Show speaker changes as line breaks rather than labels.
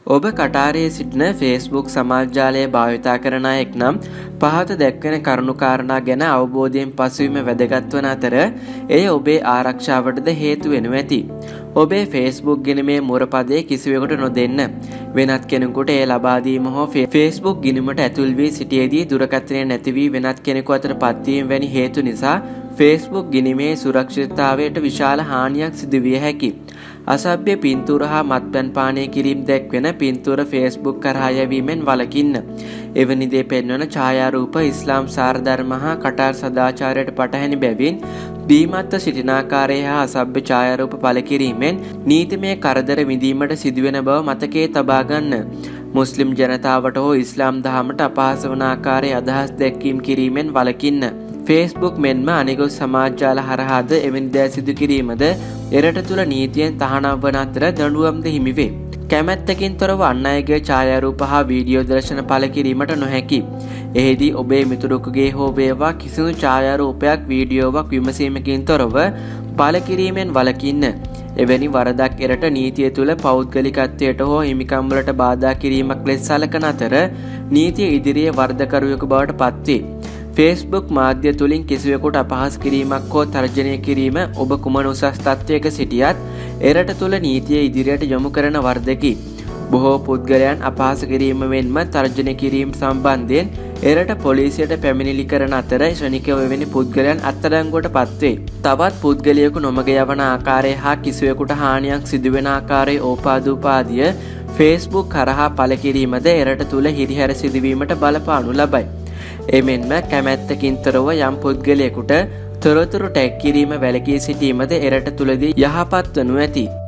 ඔබ කටාරයේ සිටින Facebook සමාජ ජාලය භාවිතා කරන අයෙක් නම් පහත දැක්වෙන කරුණු කාරණා ගැන අවබෝධයෙන් පසුවීම වැදගත් වන අතර එය ඔබේ ආරක්ෂාවටද හේතු වෙනු ඇති. ඔබේ Facebook ගිණුමේ මුරපදයේ කිසිවෙකුට නොදෙන්න. වෙනත් කෙනෙකුට එය ලබා දීම හෝ Facebook ගිණුමට ඇතුල් වී සිටියේදී දුරකථනය නැති වී වෙනත් කෙනෙකු අතට පත්වීම වැනි හේතු නිසා Facebook ගිණුමේ සුරක්ෂිතතාවයට විශාල හානියක් සිදු විය හැකියි. අසභ්‍ය පින්තූර හා මත්පැන් පානය කිරීම දැක්වෙන පින්තූර Facebook කරහා යැවීමෙන් වළකින්න. එවැනි දේ පෙන්වන ඡායාරූප ඉස්ලාම් සාරධර්ම හා කටාර සදාචාරයට පටහැනි බැවින් බීමත්ව සිටින ආකාරය හා අසභ්‍ය ඡායාරූප පළ කිරීමෙන් නීතිමය කරදර විඳීමට සිදුවෙන බව මතකයේ තබා ගන්න. මුස්ලිම් ජනතාවට හෝ ඉස්ලාම් දහමට අපහාස වන ආකාරයේ අදහස් දැක්වීම කිරීමෙන් වළකින්න. Facebook මෙන්ම අනෙකුත් සමාජ ජාල හරහාද එවැනි දෑ සිදු කිරීමද එරට තුළ නීතියෙන් තහනම් වන අතර දඬුවම්ද හිමි වේ. කැමැත්තකින් තොරව අන් අයගේ ඡායාරූප හා වීඩියෝ දර්ශන පළ කිරීමට නොහැකි. එෙහිදී ඔබේ මිතුරෙකුගේ හෝ වේවා කිසිදු ඡායාරූපයක් වීඩියෝවක් විමසීමකින් තොරව පළ කිරීමෙන් වළකින්න. එවැනි වරදක් එරට නීතිය තුළ පෞද්ගලිකත්වයට හෝ හිමිකම් වලට බාධා කිරීමක් ලෙස සැලකන අතර නීතිය ඉදිරියේ වරදකරුවෙකු බවට පත්වේ. Facebook මාධ්‍ය තුලින් කිසිවෙකුට අපහාස කිරීමක් හෝ තර්ජනය කිරීම ඔබ කුමන උසස් තත්වයක සිටියත් එරට තුල නීතිය ඉදිරියට යොමු කරන වරදකි. බොහෝ පුද්ගලයන් අපහාස කිරීම මෙන්ම තර්ජනය කිරීම සම්බන්ධයෙන් එරට පොලිසියට පැමිණිලි කරන අතර ශ්‍රණිකව වෙවෙන පුද්ගලයන් අත්අඩංගුවට පත්වේ. තවත් පුද්ගලයෙකු නොමග යවන ආකාරය හා කිසිවෙකුට හානියක් සිදුවෙන ආකාරයේ ඕපාදූපාදිය Facebook කරහා පළ කිරීමද එරට තුල හිරිහැර සිදුවීමට බලපානු ලබයි. එමෙන්ම කැමැත්තකින් තොරව යම් පුද්ගලයෙකුට තොරතුරු ටැග් කිරීම වැළකී සිටීමද එරට තුලදී යහපත් වනු ඇති.